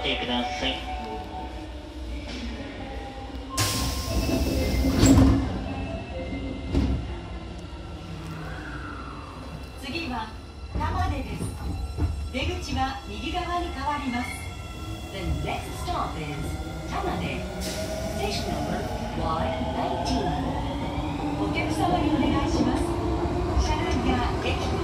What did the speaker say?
てください。 次は玉出です。出口は右側に変わります。The next stop is Tamade. Station number Y19. お客様にお願いします。車内や駅